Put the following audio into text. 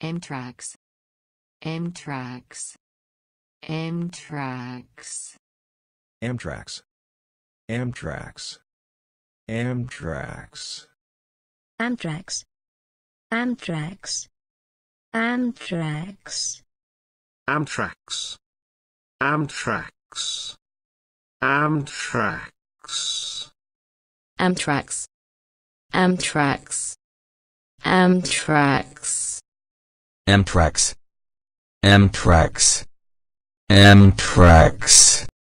amtracks, amtracks, amtracks, amtracks, amtracks, amtracks, amtracks, amtracks, amtracks, amtracks, amtracks, amtracks, amtracks, amtracks, amtracks, amtracks, amtracks, amtracks.